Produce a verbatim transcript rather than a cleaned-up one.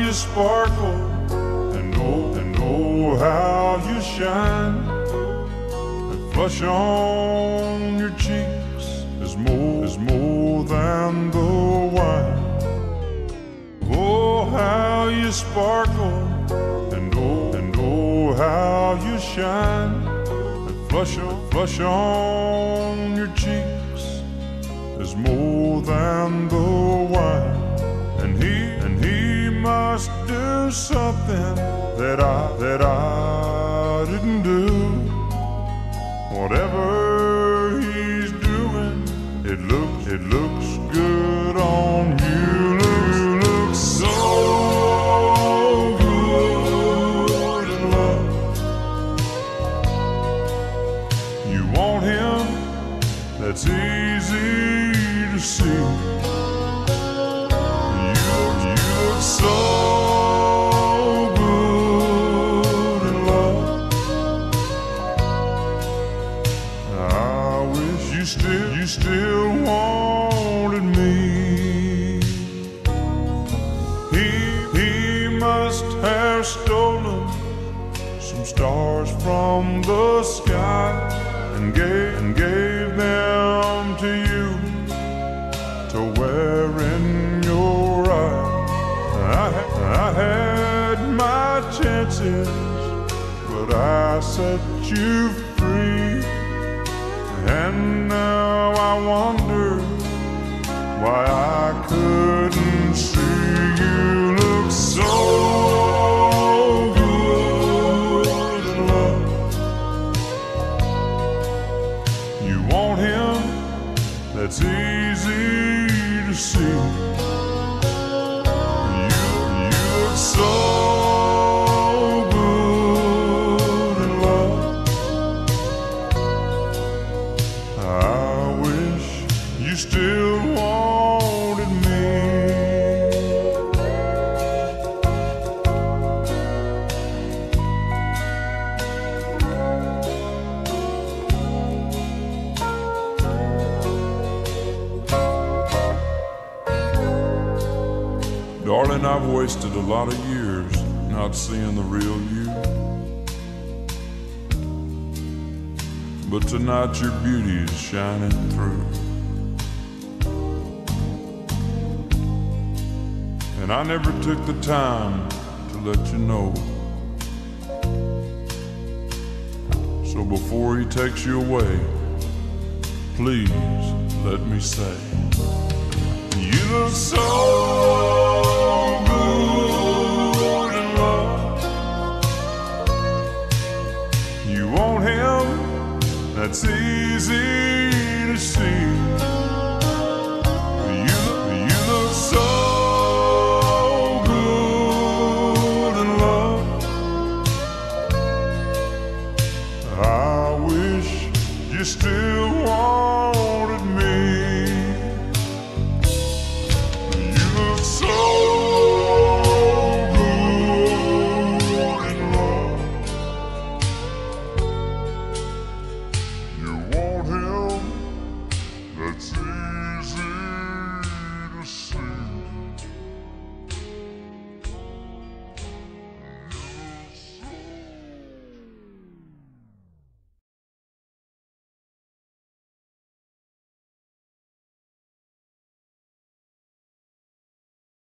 you sparkle, and oh, and oh, how you shine. The flush on your cheeks is more, is more than the wine. Oh, how you sparkle, and oh, and oh, how you shine. The flush, flush on your cheeks is more than the wine. And he, and he must do something that I, that I didn't do. Whatever he's doing, it looks, it looks good on you. You look so good in love. You want him, that's easy to see. You, you look so good in love. I wish you still, you still wanted me. He, he must have stolen some stars from the sky and gave, and gave them to you to wear in your eye. I, I had my chances, but I set you free. And now I wonder why I couldn't see. You look so good in love. You want him, that's easy to see. You, you look so good in love. I wish you still wanted me. Darling, I've wasted a lot of years not seeing the real you. But tonight your beauty is shining through. And I never took the time to let you know. So before he takes you away, please let me say, you look so good in love. You want him, that's easy